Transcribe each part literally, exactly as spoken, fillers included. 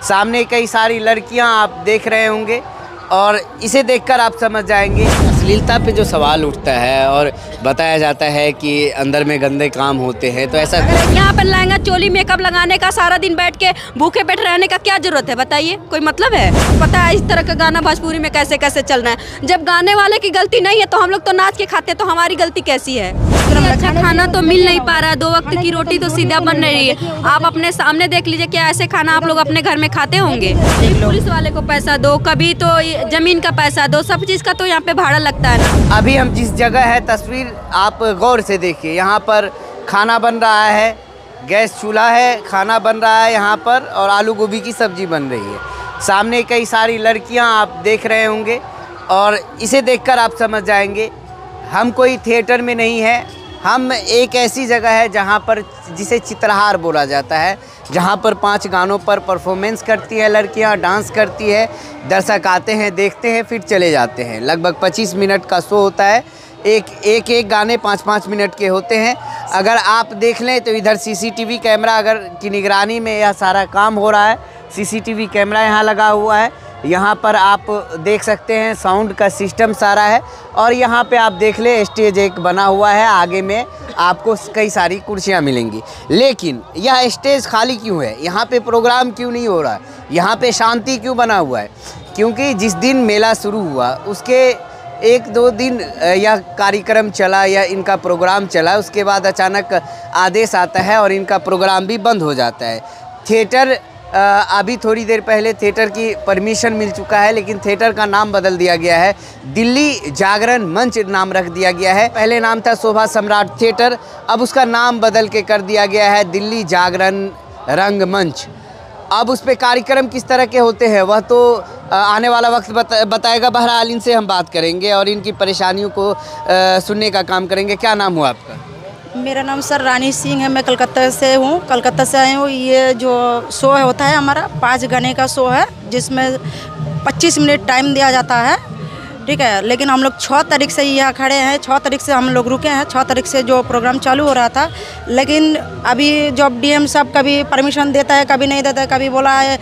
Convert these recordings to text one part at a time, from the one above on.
सामने कई सारी लड़कियां आप देख रहे होंगे और इसे देखकर आप समझ जाएंगे। अश्लीलता पे जो सवाल उठता है और बताया जाता है कि अंदर में गंदे काम होते हैं, तो ऐसा यहाँ पर लहंगा चोली मेकअप लगाने का, सारा दिन बैठ के भूखे पेट रहने का क्या जरूरत है बताइए? कोई मतलब है? पता है इस तरह का गाना भोजपुरी में कैसे कैसे चलना है। जब गाने वाले की गलती नहीं है तो हम लोग तो नाच के खाते, तो हमारी गलती कैसी है? अच्छा खाना तो मिल नहीं पा रहा है, दो वक्त की रोटी तो सीधा बन नहीं रही है। आप अपने सामने देख लीजिए, क्या ऐसे खाना आप लोग अपने घर में खाते होंगे? पुलिस वाले को पैसा दो, कभी तो जमीन का पैसा दो, सब चीज का तो यहाँ पे भाड़ा लगता है ना। अभी हम जिस जगह है, तस्वीर आप गौर से देखिए। यहाँ पर खाना बन रहा है, गैस चूल्हा है, खाना बन रहा है यहाँ पर और आलू गोभी की सब्जी बन रही है। सामने कई सारी लड़कियाँ आप देख रहे होंगे और इसे देखकर आप समझ जाएंगे हम कोई थिएटर में नहीं है। हम एक ऐसी जगह है जहाँ पर जिसे चित्रहार बोला जाता है, जहाँ पर पांच गानों पर परफॉर्मेंस करती है लड़कियाँ, डांस करती है, दर्शक आते हैं, देखते हैं, फिर चले जाते हैं। लगभग पच्चीस मिनट का शो होता है, एक एक एक गाने पाँच पाँच मिनट के होते हैं। अगर आप देख लें तो इधर सीसीटीवी कैमरा अगर की निगरानी में यह सारा काम हो रहा है। सीसीटीवी कैमरा यहाँ लगा हुआ है, यहाँ पर आप देख सकते हैं साउंड का सिस्टम सारा है और यहाँ पे आप देख ले स्टेज एक बना हुआ है, आगे में आपको कई सारी कुर्सियाँ मिलेंगी। लेकिन यह स्टेज खाली क्यों है? यहाँ पे प्रोग्राम क्यों नहीं हो रहा है? यहाँ पे शांति क्यों बना हुआ है? क्योंकि जिस दिन मेला शुरू हुआ उसके एक दो दिन यह कार्यक्रम चला या इनका प्रोग्राम चला, उसके बाद अचानक आदेश आता है और इनका प्रोग्राम भी बंद हो जाता है। थिएटर अभी थोड़ी देर पहले थिएटर की परमिशन मिल चुका है, लेकिन थिएटर का नाम बदल दिया गया है, दिल्ली जागरण मंच नाम रख दिया गया है। पहले नाम था शोभा सम्राट थिएटर, अब उसका नाम बदल के कर दिया गया है दिल्ली जागरण रंगमंच। अब उस पर कार्यक्रम किस तरह के होते हैं वह तो आने वाला वक्त बता, बताएगा। बहरहाल इनसे हम बात करेंगे और इनकी परेशानियों को आ, सुनने का काम करेंगे। क्या नाम हुआ आपका? मेरा नाम सर रानी सिंह है, मैं कलकत्ता से हूँ, कलकत्ता से आई हूँ। ये जो शो होता है हमारा पाँच गाने का शो है, जिसमें पच्चीस मिनट टाइम दिया जाता है, ठीक है। लेकिन हम लोग छः तारीख से यहाँ खड़े हैं, छः तारीख से हम लोग रुके हैं। छः तारीख से जो प्रोग्राम चालू हो रहा था, लेकिन अभी जब डीएम साहब कभी परमिशन देता है, कभी नहीं देता है, कभी बोला है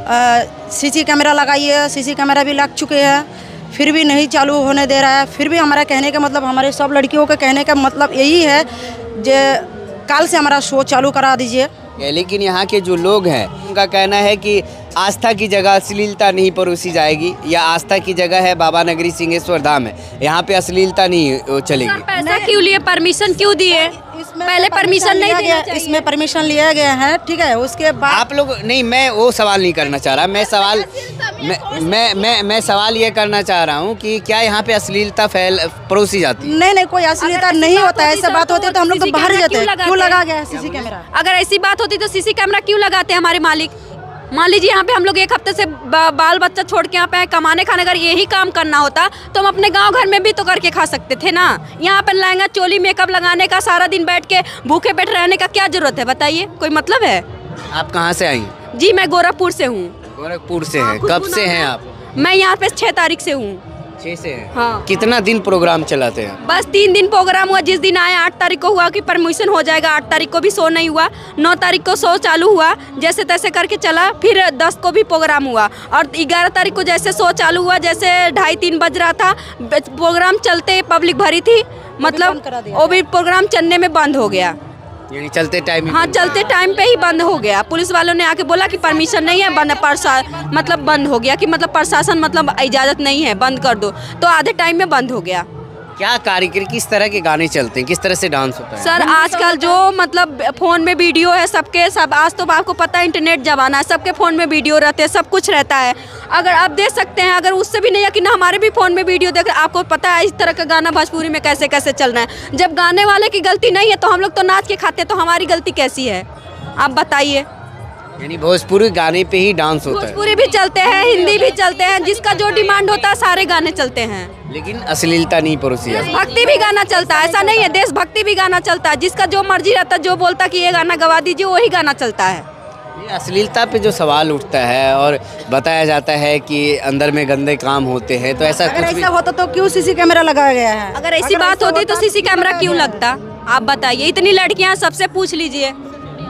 सीसी कैमरा लगाइए, सीसी कैमरा भी लग चुके हैं, फिर भी नहीं चालू होने दे रहा है। फिर भी हमारा कहने का मतलब, हमारे सब लड़कियों का कहने का मतलब यही है जे कल से हमारा शो चालू करा दीजिए। लेकिन यहाँ के जो लोग हैं उनका कहना है कि आस्था की जगह अश्लीलता नहीं परोसी जाएगी, या आस्था की जगह है बाबा नगरी सिंहेश्वर धाम है, यहाँ पे अश्लीलता नहीं चलेगी। पैसा क्यों लिए, परमिशन क्यों दिए? पहले परमिशन नहीं दिया, इसमें परमिशन लिया गया है, ठीक है। उसके बाद आप लोग नहीं, मैं वो सवाल नहीं करना चाह रहा, मैं सवाल मैं मैं मैं, मैं सवाल ये करना चाह रहा हूँ कि क्या यहाँ पे अश्लीलता फैल परोसी जाती है? नहीं नहीं, कोई अश्लीलता नहीं होता है। ऐसा बात होती है तो हम लोग तो बाहर जाते हैं। क्यों लगा गया है सीसी कैमरा? अगर ऐसी बात होती तो सीसी कैमरा क्यों लगाते हैं हमारे मालिक? मान लीजिए यहाँ पे हम लोग एक हफ्ते से बा, बाल बच्चा छोड़ के यहाँ पे कमाने खाने, अगर यही काम करना होता तो हम अपने गांव घर में भी तो करके खा सकते थे ना। यहाँ पर लहंगा चोली मेकअप लगाने का, सारा दिन बैठ के भूखे पेट रहने का क्या जरूरत है बताइए? कोई मतलब है? आप कहाँ से आई? जी मैं गोरखपुर से हूँ। गोरखपुर से हैं? कब से हैं आप? मैं यहाँ पे छह तारीख से हूँ। छह से हैं? हाँ। कितना दिन प्रोग्राम चलाते हैं? बस तीन दिन प्रोग्राम हुआ। जिस दिन आए आठ तारीख को हुआ कि परमिशन हो जाएगा, आठ तारीख को भी शो नहीं हुआ, नौ तारीख को शो चालू हुआ, जैसे तैसे करके चला, फिर दस को भी प्रोग्राम हुआ और ग्यारह तारीख को जैसे शो चालू हुआ, जैसे ढाई तीन बज रहा था, प्रोग्राम चलते पब्लिक भरी थी, मतलब वो भी प्रोग्राम चलने में बंद हो गया। यानी चलते टाइम? हाँ, चलते टाइम पे ही बंद हो गया। पुलिस वालों ने आके बोला कि परमिशन नहीं है, बंद प्रशा मतलब बंद हो गया, कि मतलब प्रशासन मतलब इजाज़त नहीं है, बंद कर दो, तो आधे टाइम में बंद हो गया। क्या कार्यक्रम, किस तरह के गाने चलते हैं, किस तरह से डांस होता है? सर आजकल जो मतलब फ़ोन में वीडियो है सबके सब, आज तो आपको पता है इंटरनेट ज़माना है, सबके फ़ोन में वीडियो रहते हैं, सब कुछ रहता है। अगर आप देख सकते हैं, अगर उससे भी नहीं है कि ना हमारे भी फ़ोन में वीडियो देख, आपको पता है इस तरह का गाना भोजपुरी में कैसे कैसे चलना है। जब गाने वाले की गलती नहीं है तो हम लोग तो नाच के खाते, तो हमारी गलती कैसी है आप बताइए? यानी भोजपुरी गाने पे ही डांस होता है? भोजपुरी भी चलते हैं, हिंदी भी चलते हैं, जिसका जो डिमांड होता है सारे गाने चलते हैं। लेकिन अश्लीलता नहीं परोसी जाती। भक्ति भी गाना चलता है, ऐसा नहीं है, देशभक्ति भी गाना चलता है, जिसका जो मर्जी रहता है, जो बोलता कि ये गाना गवा दीजिए वही गाना चलता है। अश्लीलता पे जो सवाल उठता है और बताया जाता है कि अंदर में गंदे काम होते हैं, तो ऐसा अगर कुछ ऐसा होता तो क्यों सीसी कैमरा लगाया गया है? अगर ऐसी बात होती तो सीसी कैमरा क्यों लगता आप बताइए? इतनी लड़कियां, सबसे पूछ लीजिए।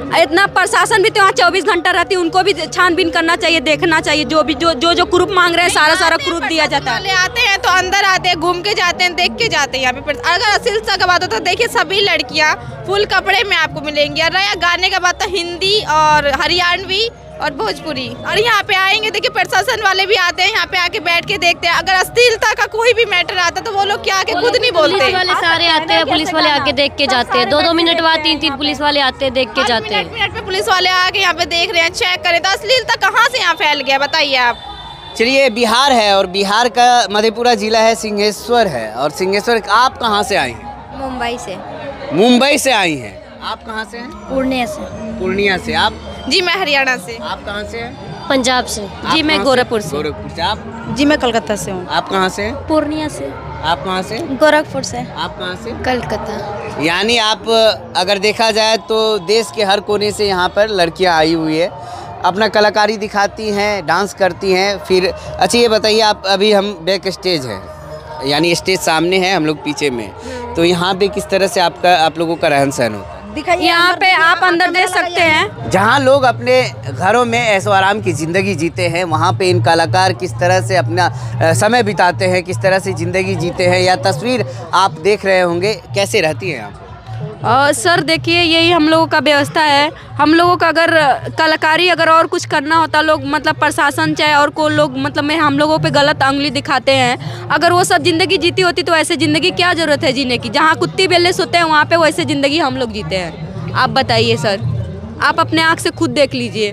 इतना प्रशासन भी तो यहाँ चौबीस घंटा रहती है, उनको भी छानबीन करना चाहिए, देखना चाहिए। जो भी जो जो जो ग्रुप मांग रहे हैं सारा सारा ग्रुप दिया जाता है। आते हैं तो अंदर आते हैं, घूम के जाते हैं, देख के जाते हैं यहाँ पे। अगर अश्लीलता का बात हो तो देखिए सभी लड़कियाँ फुल कपड़े में आपको मिलेंगी। और रहा गाने का बात तो हिंदी और हरियाणवी और भोजपुरी। और यहाँ पे आएंगे देखिए प्रशासन वाले भी आते हैं, यहाँ पे आके बैठ के देखते हैं। अगर अश्लीलता का कोई भी मैटर आता है तो वो लोग क्या आके खुद नहीं बोलते। पुलिस वाले सारे आते हैं, पुलिस वाले आके देख के जाते हैं। दो दो मिनट बाद तीन तीन पुलिस वाले आते हैं, देख के जाते हैं। मिनट में पुलिस वाले आके यहाँ पे देख रहे हैं, चेक करें। तो अश्लीलता कहाँ से यहाँ फैल गया बताइए आप। चलिए, बिहार है और बिहार का मधेपुरा जिला है, सिंहेश्वर है। और सिंहेश्वर आप कहाँ से आई हैं? मुंबई से। मुंबई से आई हैं। आप कहाँ से हैं? पूर्णिया से। पूर्णिया से। आप? जी मैं हरियाणा से। आप कहाँ से हैं? पंजाब से। जी मैं गोरखपुर से। गोरखपुर से। आप? जी मैं कलकत्ता से हूँ। आप कहाँ से हैं? पूर्णिया से। आप कहाँ से? गोरखपुर से। आप कहाँ से? कलकत्ता। यानी आप अगर देखा जाए तो देश के हर कोने से यहाँ पर लड़कियाँ आई हुई है, अपना कलाकारी दिखाती हैं, डांस करती हैं। फिर अच्छा ये बताइए, आप अभी हम बैक स्टेज हैं, यानी स्टेज सामने है, हम लोग पीछे में, तो यहाँ पे किस तरह से आपका आप लोगों का रहन सहन होता है? यहाँ पे आप अंदर देख सकते हैं, जहाँ लोग अपने घरों में ऐशो आराम की ज़िंदगी जीते हैं, वहाँ पे इन कलाकार किस तरह से अपना समय बिताते हैं, किस तरह से ज़िंदगी जीते हैं। या तस्वीर आप देख रहे होंगे, कैसे रहती हैं आप? और सर देखिए, यही हम लोगों का व्यवस्था है। हम लोगों का अगर कलाकारी अगर और कुछ करना होता, लोग मतलब प्रशासन चाहे और कोई लोग मतलब में हम लोगों पे गलत उंगली दिखाते हैं। अगर वो सब ज़िंदगी जीती होती तो ऐसे ज़िंदगी क्या ज़रूरत है जीने की। जहाँ कुत्ते बिल्ली सोते हैं वहाँ पे वैसे ज़िंदगी हम लोग जीते हैं। आप बताइए सर, आप अपने आँख से खुद देख लीजिए।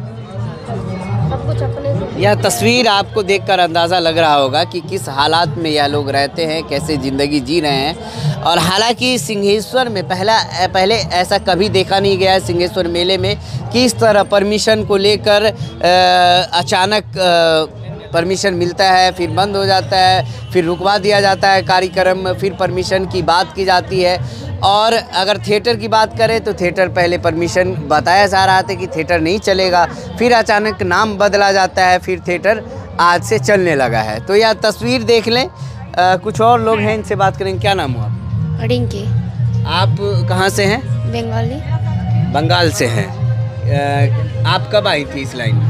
यह तस्वीर आपको देखकर अंदाज़ा लग रहा होगा कि किस हालात में यह लोग रहते हैं, कैसे ज़िंदगी जी रहे हैं। और हालांकि सिंहेश्वर में पहला पहले ऐसा कभी देखा नहीं गया है सिंहेश्वर मेले में कि इस तरह परमिशन को लेकर अचानक परमिशन मिलता है, फिर बंद हो जाता है, फिर रुकवा दिया जाता है कार्यक्रम, फिर परमिशन की बात की जाती है। और अगर थिएटर की बात करें तो थिएटर पहले परमिशन बताया जा रहा था कि थिएटर नहीं चलेगा, फिर अचानक नाम बदला जाता है, फिर थिएटर आज से चलने लगा है। तो यह तस्वीर देख लें। आ, कुछ और लोग हैं, इनसे बात करेंगे। क्या नाम हुआ? रिंकी। आप कहाँ से हैं? बंगाली। बंगाल से हैं। आ, आप कब आई थी इस लाइन में?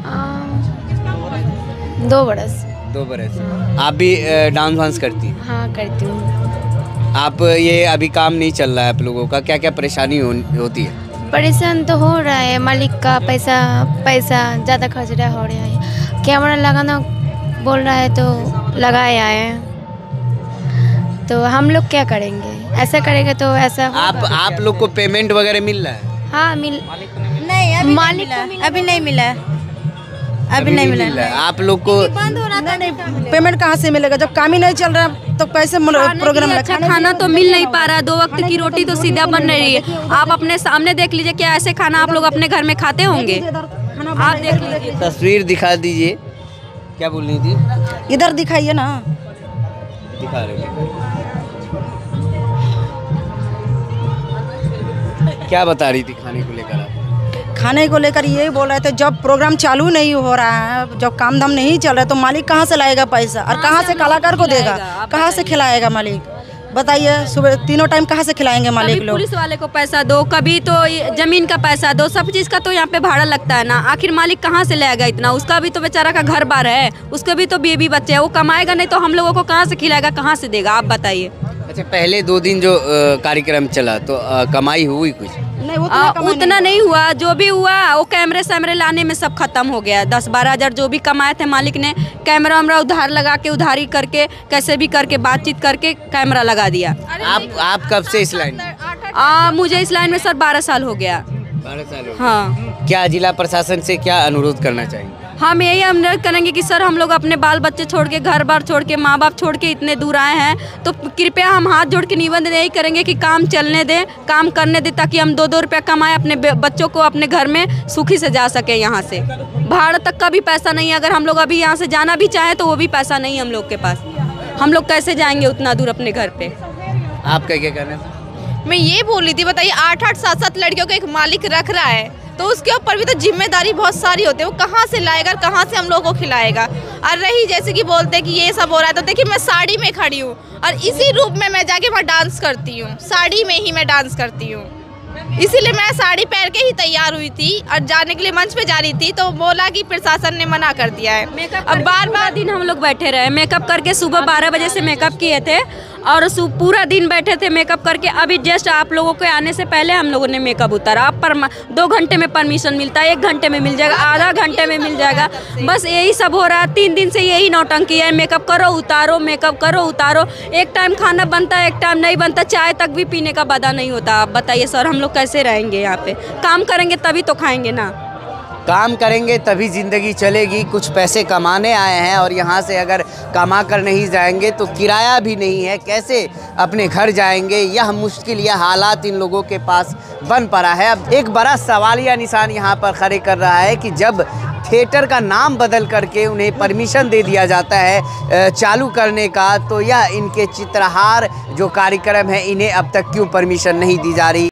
दो बरस। दो बरस। आप भी डांस वांस करती हैं? हाँ करती हूँ। आप ये अभी काम नहीं चल रहा है आप लोगों का, क्या क्या परेशानी हो, होती है? परेशान तो हो रहा है, मालिक का पैसा पैसा ज़्यादा खर्च रहा हो रहा है। कैमरा लगाना बोल रहा है तो लगाए आए, तो हम लोग क्या करेंगे? ऐसा करेंगे तो ऐसा आप आप लोग को पेमेंट वगैरह मिल रहा है? हाँ मिल नहीं, अभी मालिक नहीं मिला, अभी नहीं मिला है, अभी नहीं मिला है। आप लोग को बंद हो रहा था। नहीं, पेमेंट कहाँ से मिलेगा जब काम ही नहीं चल रहा तो कैसे प्रोग्राम? अच्छा खाना तो मिल नहीं पा रहा, दो वक्त की रोटी तो सीधा बन रही है। आप अपने सामने देख लीजिए, क्या ऐसे खाना आप लोग अपने घर में खाते होंगे? आप देख लीजिए, तस्वीर दिखा दीजिए। क्या बोल रही थी? इधर दिखाइए ना। दिखा रहे क्या बता रही थी खाने को लेकर आप? खाने को लेकर यही बोल रहे थे, जब प्रोग्राम चालू नहीं हो रहा है, जब काम धाम नहीं चल रहा है तो मालिक कहाँ से लाएगा पैसा और कहाँ से कलाकार को देगा, कहाँ से खिलाएगा मालिक? बताइए, सुबह तीनों टाइम कहाँ से खिलाएंगे मालिक लोग? पुलिस वाले को पैसा दो, कभी तो जमीन का पैसा दो, सब चीज़ का तो यहाँ पे भाड़ा लगता है ना। आखिर मालिक कहाँ से लाएगा इतना? उसका भी तो बेचारा का घर बार है, उसके भी तो बेबी बच्चे है, वो कमाएगा नहीं तो हम लोगों को कहाँ से खिलाएगा, कहाँ से देगा? आप बताइए। अच्छा, पहले दो दिन जो आ, कार्यक्रम चला तो आ, कमाई हुई कुछ? नहीं, उतना, आ, उतना नहीं हुआ। जो भी हुआ वो कैमरे सैमरे लाने में सब खत्म हो गया। दस बारह हजार जो भी कमाए थे मालिक ने, कैमरा वैमरा उधार लगा के, उधारी करके, कैसे भी करके बातचीत करके कैमरा लगा दिया। आप आप कब से इस लाइन में? आ, मुझे इस लाइन में सर बारह साल हो गया। बारह साल हो। हाँ। क्या जिला प्रशासन से क्या अनुरोध करना चाहिए? हम यही अनुरोध करेंगे कि सर हम लोग अपने बाल बच्चे छोड़ के, घर बार छोड़ के, माँ बाप छोड़ के इतने दूर आए हैं, तो कृपया हम हाथ जोड़ के निवेदन यही करेंगे कि काम चलने दें, काम करने दें, ताकि हम दो दो रुपया कमाएं, अपने बच्चों को अपने घर में सुखी से जा सके। यहाँ से भाड़ा तक का भी पैसा नहीं है। अगर हम लोग अभी यहाँ से जाना भी चाहें तो वो भी पैसा नहीं है हम लोग के पास। हम लोग कैसे जाएंगे उतना दूर अपने घर पे? आपका क्या कहना है? मैं ये बोल रही थी, बताइए आठ आठ सात सात लड़कियों को एक मालिक रख रहा है तो उसके ऊपर भी तो जिम्मेदारी बहुत सारी होती है। वो कहाँ से लाएगा, कहाँ से हम लोगों को खिलाएगा? और रही जैसे कि बोलते हैं कि ये सब हो रहा है, तो देखिए मैं साड़ी में खड़ी हूँ और इसी रूप में मैं जाके वहाँ डांस करती हूँ, साड़ी में ही मैं डांस करती हूँ। इसीलिए मैं साड़ी पहन के ही तैयार हुई थी और जाने के लिए मंच पे जा रही थी, तो बोला कि प्रशासन ने मना कर दिया है। मेकअप अब बार बार दिन हम लोग बैठे रहे, मेकअप करके सुबह बारह बजे से मेकअप किए थे और सु- पूरा दिन बैठे थे मेकअप करके। अभी जस्ट आप लोगों के आने से पहले हम लोगों ने मेकअप उतारा। अब पर दो घंटे में परमिशन मिलता है, एक घंटे में मिल जाएगा, आधा घंटे में मिल जाएगा, बस यही सब हो रहा है। तीन दिन से यही नौटंकी है, मेकअप करो उतारो, मेकअप करो उतारो। एक टाइम खाना बनता है, एक टाइम नहीं बनता, चाय तक भी पीने का वादा नहीं होता। आप बताइए सर, हम लोग कैसे रहेंगे यहाँ पे? काम करेंगे तभी तो खाएंगे ना। काम करेंगे तभी ज़िंदगी चलेगी। कुछ पैसे कमाने आए हैं और यहाँ से अगर कमा कर नहीं जाएंगे तो किराया भी नहीं है, कैसे अपने घर जाएंगे? यह मुश्किल, यह हालात इन लोगों के पास बन पड़ा है। अब एक बड़ा सवालिया निशान यहाँ पर खड़े कर रहा है कि जब थिएटर का नाम बदल करके उन्हें परमिशन दे दिया जाता है चालू करने का, तो यह इनके चित्रहार जो कार्यक्रम है इन्हें अब तक क्यों परमिशन नहीं दी जा रही?